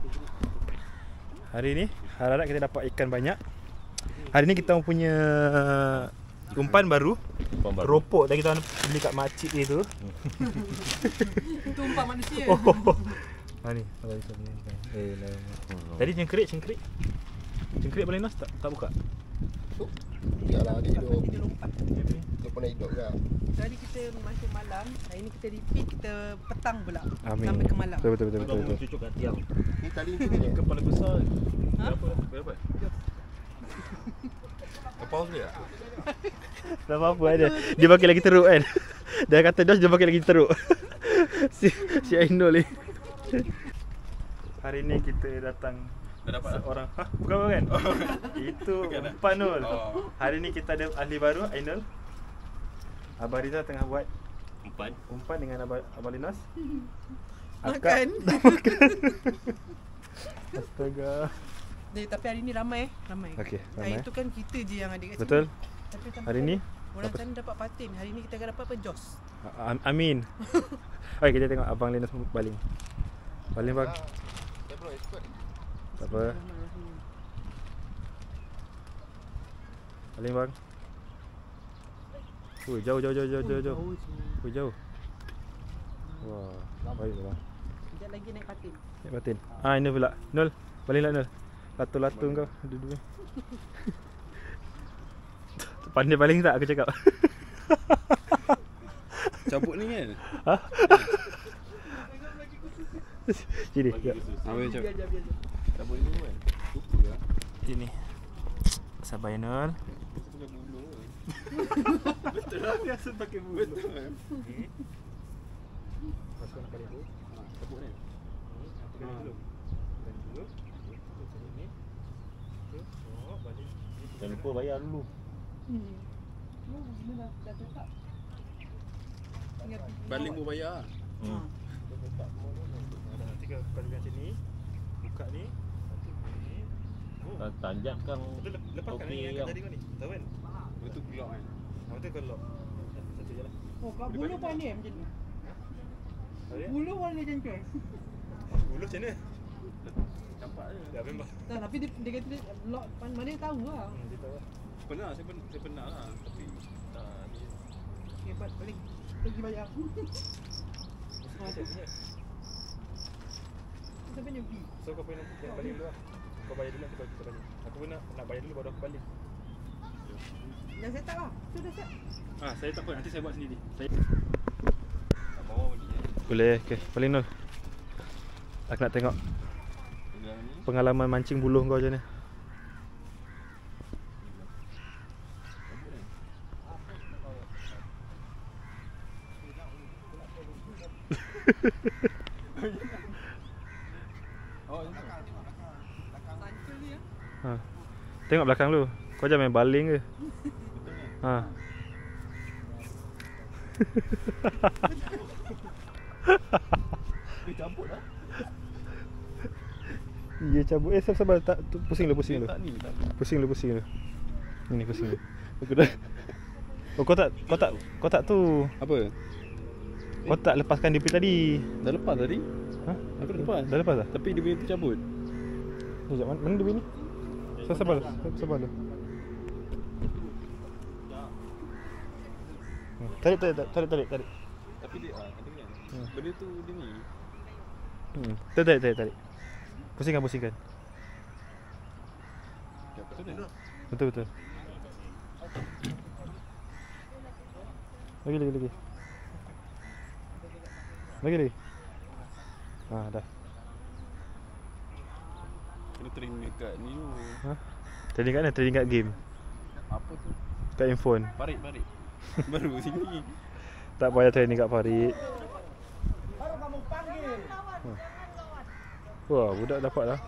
Hari ni harap kita dapat ikan banyak. Hari ni kita punya umpan baru. Keropok tadi kita beli kat makcik tu. Itu umpan manusia. Ha ni, kalau kita punya ikan. Tadi cengkerik. Cengkerik boleh nas tak buka? Iyalah dia hidup. Dia lompat. Dia pernah hidup juga. Tadi kita masuk malam, hari ni kita repeat, kita petang pula. Amin. Sampai ke malam. Betul. Cucuk kat tiang. Ni tali tu ni. Kepala besar. Ha? Berapa dapat? Kepala boleh tak? Tak apa-apa ada. Dia pakai lagi teruk kan. Dia kata dos dia pakai lagi teruk. si Ainul ni. Hari ni kita datang Dah dapat seorang. Bukan kan? Itu umpan Nul. Hari ni kita ada ahli baru Ainul. Abang Riza tengah buat umpan dengan Abang Linas. Makan. Astaga. Tapi hari ni ramai. Okey, Hari ramai. tu kan kita je yang ada kat sini. Betul. Tapi Hari ni orang sana dapat patin. Hari ni kita akan dapat apa? Jos. Amin. Okey, kita tengok Abang Linas baling. Baling bang. Dia belum ikut. Tak apa. Baling bang. Jauh. Jauh. Wah, baik bang. Sekejap lagi naik patin. Naik batin. Ini pula. Nul, baling lah Nul. Latu-latu kau dua-dua. Pandai baling tak aku cakap? Cabut ni kan? Sini. Ambil cabut. Biar. Cabut ni kan? Lupa lah. Sini. Sabar Nul. Pakai bulu kan? Betul lah, biasa pakai bulu. Betul kan? Masuk nak baling tu. Cabut ni. Tekan dulu. Sini. Baling. Jangan lupa bayar dulu. Dah tetap. Baling pun bayar. Nanti kau tekan sini. Buka ni. Nanti ni. Tanjak kan. Betul, lepaskan ni yang tadi kau ni. Tahu kan? Betul gelap kan? Betul kau lock. Satu je lah. Oh, kat bulu pandai macam ni. Boleh? Bulu warna macam tu. Bulu macam mana? Campak je. Dah memang. Tak, tapi dia kata dia lock mana dia tahu lah. Dia tahu lah. Saya pernah lah. Tapi Hebat paling. Lagi bayar. Macam punya. Kita punya B. So kau pun nak balik dulu lah. Kau bayar dulu nanti kau kita balik. Aku pun nak bayar dulu baru aku balik. Dah set up lah. Tu dah set. Saya tak apa, nanti saya buat sendiri. tak bawa balik je. Boleh, okey. Paling Nul. Aku nak tengok pengalaman mancing buluh kau macam mana. Sancul ni ya. Tengok belakang lu. Kau jangan main baling ke. Dia cabut lah. Iya cabut. Sabar tak pusing lu. Tak ni. Pusing lu. Ini pusing lu. Aku dah. Kau tak tu. Apa? Kau tak lepaskan DP tadi. Dah lepas tadi? Aku dah lepas. Dah lepas dah? Tapi dia punya tu cabut. Sekejap, mana DP ni? Sabar lu. Tarik. Tapi dia ada kan. Benda tu dia ni. Tarik. Pusingkan. Betul. Lagi. Lagi. Dah. Kena training dekat ni tu. Training kat mana? Training kat game. Apa tu? Kat handphone. Parit. Baru sini. Tak payah training kat Farid. Baru kamu panggil. Wah, budak dapat lah.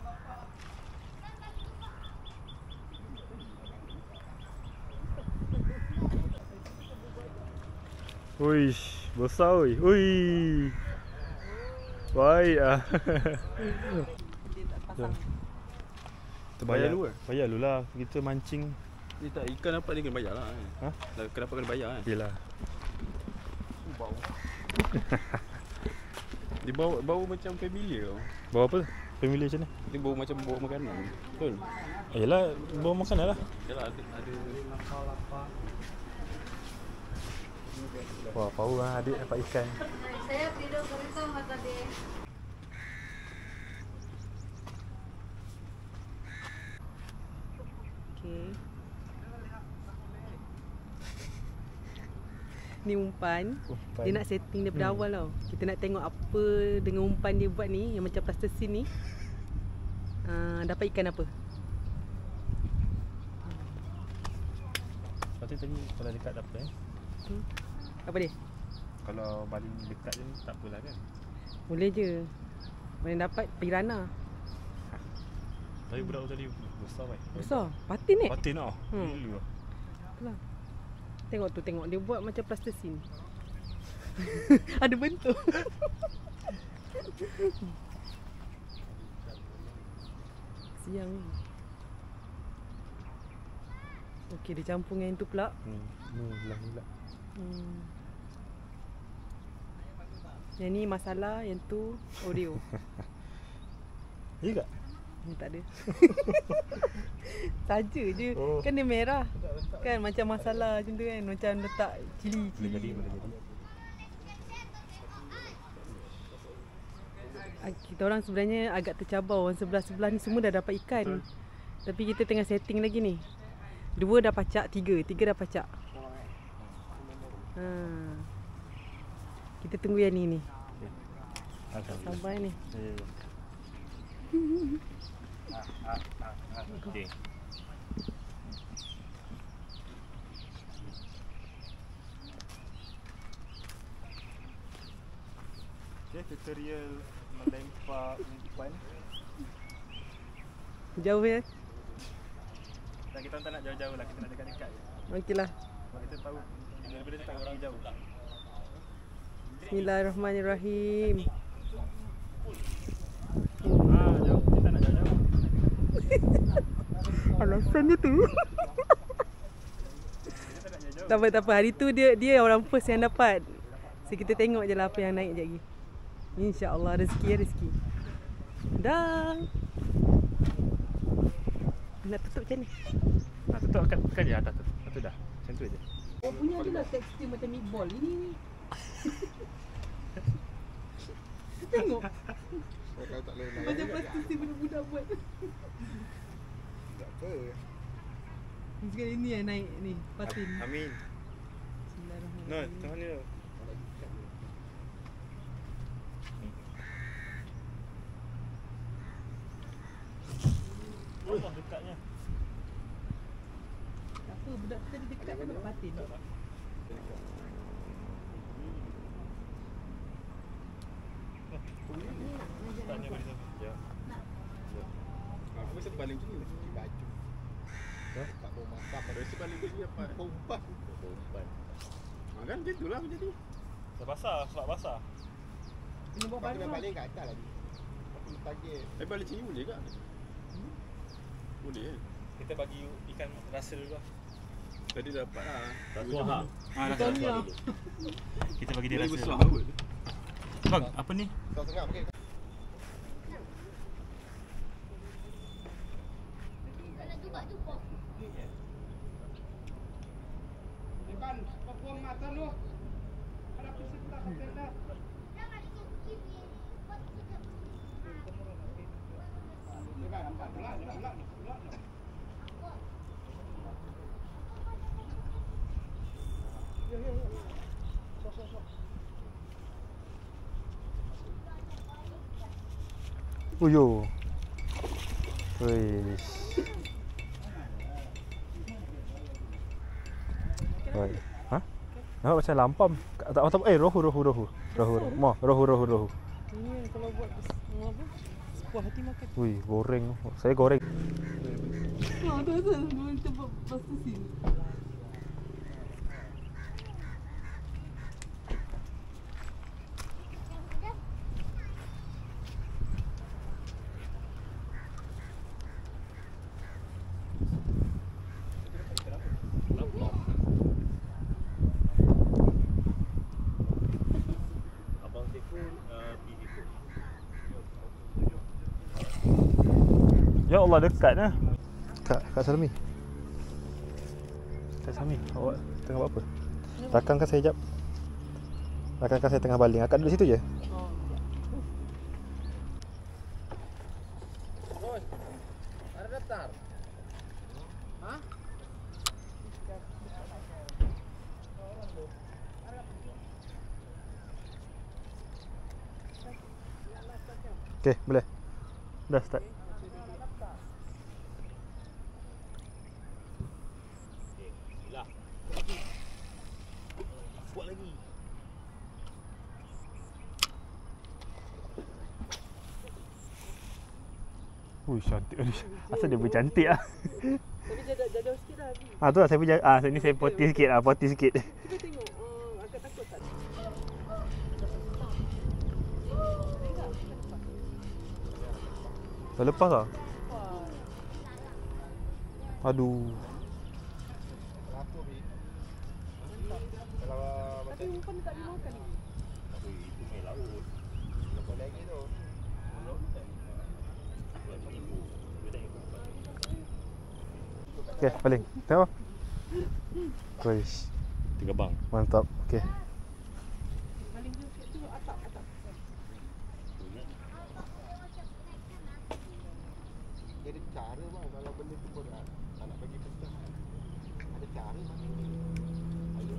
Uish, besar oi. Ui. Baik ah. Dia tak pasang. Bayar dulu ke? Bayar dulu lah. Kita mancing. Dia tak ikan dapat dia kena bayar lah. Kenapa kena bayar kan? Yelah. Bau. Dia bau macam familiar tau. Bawa apa? Family macam mana? Dia bau macam bau makanan. Betul? Yelah, bawa makanan lah. Yalah ada lapar. Wah, power lah adik dapat ikan. Saya tidur bersama tadi. Okay. Ni umpan. Umpan. Dia nak setting daripada awal tau. Kita nak tengok apa dengan umpan dia buat ni, yang macam plasticine ni. Dapat ikan apa? Lepas tu tadi kalau dekat tak apa Apa dia? Kalau baling dekat je tak apalah kan. Boleh je. Mana dapat pirana. Tapi budak tadi besar kan. Besar. Patin eh? Patin tau. Hmm. Gila. Itulah. Tengok tu, tengok. Dia buat macam plasticine. Ada bentuk. Siang ni. Okey, dia campur dengan yang tu pula. Ni belah ni pula. Yang ni masala, yang tu Oreo. Ya tak? Ni tak ada. Saja je. Oh. Kan dia merah. Kan macam masala macam tu kan. Macam letak cili. Boleh jadi, boleh jadi. Kita orang sebenarnya agak tercabar. Orang sebelah-sebelah ni semua dah dapat ikan. Tapi kita tengah setting lagi ni. 2 dah pacak, 3 dah pacak. Kita tunggu yang ni. Alhamdulillah. Sabar ni. Ya. Okey. Okay, tutorial melempar umpan. Jauh ya? Dan kita tak nak jauh-jauh lah, kita nak dekat-dekat je. Okeylah. Sebab kita tahu daripada dia tak pergi jauh. Bismillahirrahmanirrahim. Jauh. Kita nak jauh-jauh. Alasannya tu. Kita tak nak jauh-jauh. Tak apa. Hari tu dia orang first yang dapat. So kita tengok je lah apa yang naik je lagi. InsyaAllah rezeki. Dah. Nak tutup macam ni? Nak tutup kan je atas tu. Lepas tu dah. Macam tu je. Oh punya je lah tekstur macam meatball. Ini. Tengok. Kalau tak boleh Macam plastik budak-budak buat. Tak apa. Sekali ni yang naik ni. Patin. Amin. Bismillahirrahmanirrahim. No, tengok ni tu. Oh, dekatnya. Tak apa, budak tadi dekat tu nak patin. Tanya bagi siapa? Ya. Aku mesti baling macam ni. Cuci baju. Tak mau masak. Pada mesti baling macam ni apa? Umpan. Kan macam tu lah menjadi. Dah basah, sebab basah. Kena buat Kau kena baru. baling kat atas lagi. Aku target. Baling macam ni boleh tak? Boleh kan? Kita bagi ikan rasa dulu lah. Tadi dah dapat lah. Dah Betul ni lah. Kita bagi dia Dia rasa. besar dulu. kot. Bang, apa ni? Kau tengah pakai. Uyo. Wih. Baik. Hah? Nampak macam lampam. Tak rohu. Rohu. Ini kalau buat apa? Sepuas hati makan. Wih, goreng. Saya goreng. Wah, tu asal kita buat plastic. Abang Teku pergi tu. Ya Allah, dekat lah. Kak Salmi. Kak Salmi, awak tengah buat apa? Rakangkan saya sekejap. Rakangkan saya tengah baling. Akak duduk situ je. Ada daftar. Hah? Okey, boleh. Dah start. Kuat lagi. Ui, cantik. Asal dia bercantik ah. Tapi jauh sikit dah. Ah tu lah saya punya sini saya poti sikit ah, poti sikit. Cuba tengok. Agak takut tak? Dah lepas ah. Aduh. Apa Bi? Kalau Tapi umpan tak dimakan lagi. Itu main laut. lepas lagi tu. Okey, baling. Tengok. Wish. 3 bang. Mantap. Okey. Paling tu atap. Jadi cara bang kalau benda tu berat, tak nak bagi pecah. Ada cara bang. Ayo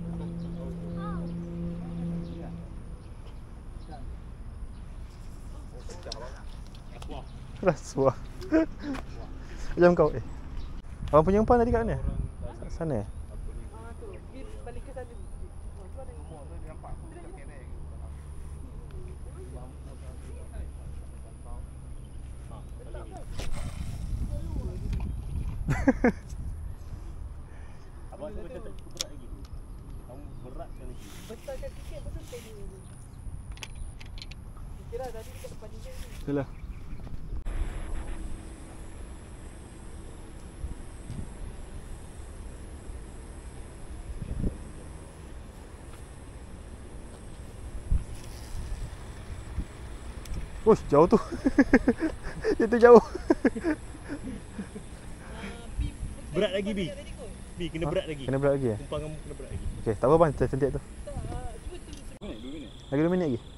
pecah bang. Wah. Rasuah. Macam kau Abang punya umpan tadi kat mana? Kat sana. Tu. Pergi balik ke sana. Tu ada. Nampak aku dekat kene. Abang tu macam tak cukup berat lagi. Kamu beratkan lagi. Besarkan sikit betul steady ni. Kira tadi dekat depan dia ni. Itulah. Ush, jauh tu. Itu jauh. Berat lagi Bi. Bi kena berat lagi. Kena berat lagi ya? Umpan kamu kena berat lagi. Okey, tak apa bang, saya sentik tu. Lagi 2 minit lagi.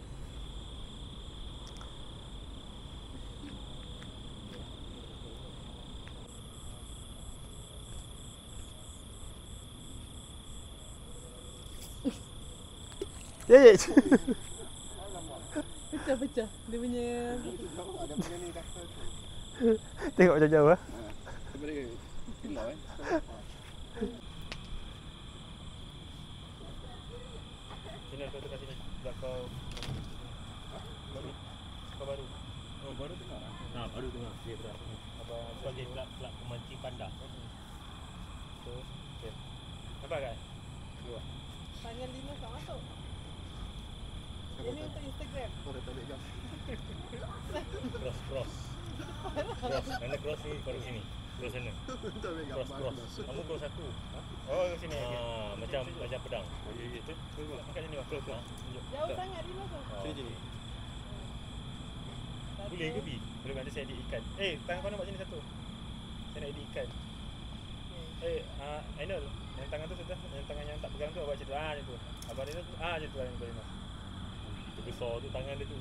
Ye. Pecah. Dia punya Ada benda ni daftar tu. Tengok macam jauh ah. Sebenarnya kilau Sini kau dekat sini. Dah kau baru. Kau baru. Oh, baru tengah. Nah, baru tengah. Dia berat. Apa sebagai kelab pemancing panda. So, okey. Nampak kan? Dua. tangan Linus tak masuk. Ini untuk Instagram. Korang tak boleh jam. Cross. Mana cross ni baru sini. Cross sana. Tak boleh Cross. Kamu cross satu. Oh, ke sini. Macam pedang. Oh, ya tu. Angkat sini cross. Jauh sangat Linus tu. Sini. Boleh ke Bi? Boleh nanti saya edit ikan. Tangan kau nampak sini satu. Saya nak edit ikan. Ainul, yang tangan tu sudah, yang tangan yang tak pegang tu awak macam tu. Macam tu. Abang dia tu, macam tu yang boleh mas. Itu besar tu tangan dia tu.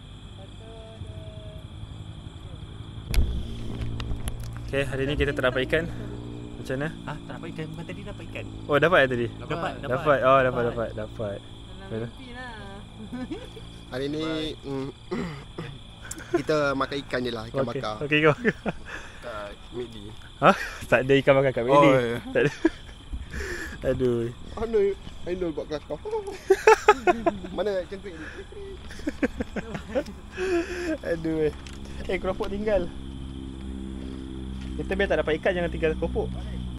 Okay, hari ni kita tak dapat ikan. Macam mana? Tak dapat ikan. Bukan tadi dapat ikan. Oh, dapat tadi? Dapat. Oh, dapat. Dalam mimpi lah. Hari ni kita makan ikan je lah, ikan bakar. Okey, go. Kat Midi. Tak ada ikan bakar kat Meli. Oh, ya. Tak ada. Aduh. Ainul buat kelakar. Mana cengkuit ni? Aduh. Keropok tinggal. Kita biar tak dapat ikan, jangan tinggal keropok.